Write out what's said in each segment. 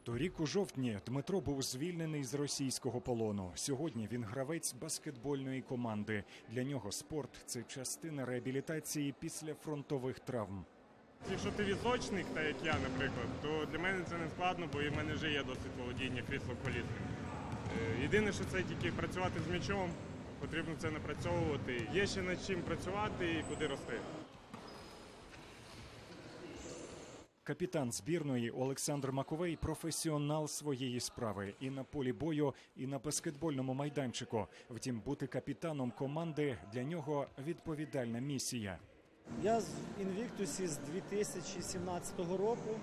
Торік у жовтні Дмитро був звільнений з російського полону. Сьогодні він гравець баскетбольної команди. Для нього спорт – це частина реабілітації після фронтових травм. Якщо ти візочник, так як я, наприклад, то для мене це не складно, бо в мене вже є досвід володіння крісло-колісним. Єдине, що це тільки працювати з м'ячом, потрібно це напрацьовувати. Є ще над чим працювати і куди рости. Капітан збірної Олександр Маковей – професіонал своєї справи і на полі бою, і на баскетбольному майданчику. Втім, бути капітаном команди – для нього відповідальна місія. Я в Інвіктусі з 2017 року.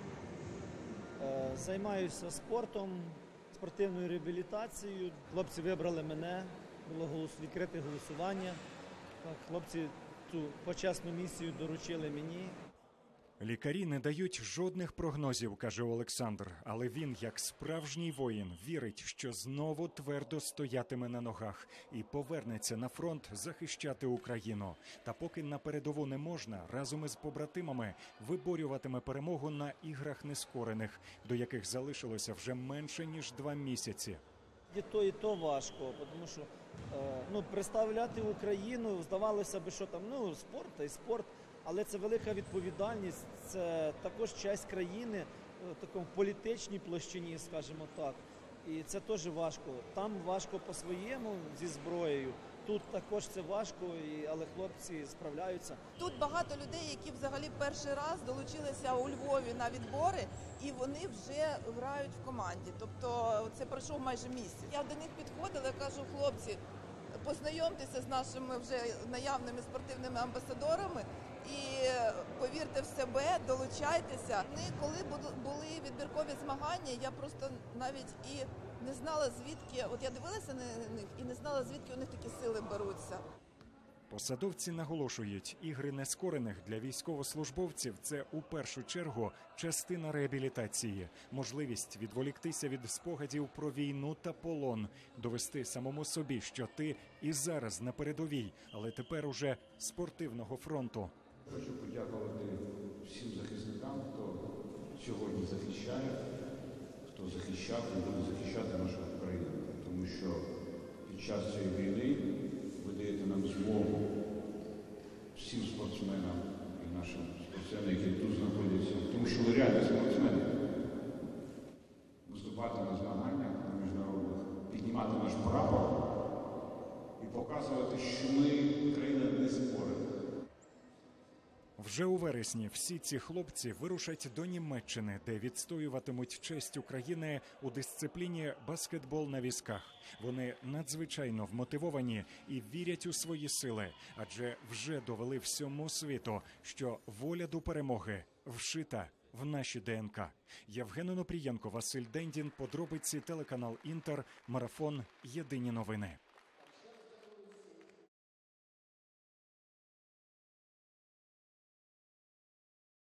Займаюся спортом, спортивною реабілітацією. Хлопці вибрали мене, було відкрите голосування. Хлопці цю почесну місію доручили мені. Лікарі не дають жодних прогнозів, каже Олександр. Але він, як справжній воїн, вірить, що знову твердо стоятиме на ногах і повернеться на фронт захищати Україну. Та поки на передову не можна, разом із побратимами виборюватиме перемогу на іграх нескорених, до яких залишилося вже менше, ніж 2 місяці. І то важко, тому що представляти Україну, здавалося б, що там, спорт та й спорт, але це велика відповідальність, це також часть країни в такому політичній площині, скажімо так. І це теж важко. Там важко по-своєму зі зброєю, тут також це важко, але хлопці справляються. Тут багато людей, які взагалі перший раз долучилися у Львові на відбори, і вони вже грають в команді. Тобто це пройшов майже місяць. Я до них підходила і кажу: хлопці, познайомтеся з нашими вже наявними спортивними амбасадорами і повірте в себе, долучайтеся. Коли були відбіркові змагання, я просто навіть і не знала, звідки, я дивилася на них і не знала, звідки у них такі сили беруться. Посадовці наголошують, ігри нескорених для військовослужбовців – це у першу чергу частина реабілітації, можливість відволіктися від спогадів про війну та полон, довести самому собі, що ти і зараз на передовій, але тепер уже спортивного фронту. Хочу подякувати всім захисникам, хто сьогодні захищає, хто захищав і буде захищати нашу Україну, тому що під час цієї війни ви даєте нам змогу всім спортсменам і нашим спортсменам, які тут знаходяться, тому що ви реальні спортсмени, виступати на змаганнях на міжнародних, піднімати наш прапор і показувати, що ми країна нескорена. Вже у вересні всі ці хлопці вирушать до Німеччини, де відстоюватимуть честь України у дисципліні баскетбол на візках. Вони надзвичайно вмотивовані і вірять у свої сили, адже вже довели всьому світу, що воля до перемоги вшита в наші ДНК. Євген Онопрієнко, Василь Дендін, подробиці, телеканал Інтер, марафон «Єдині новини».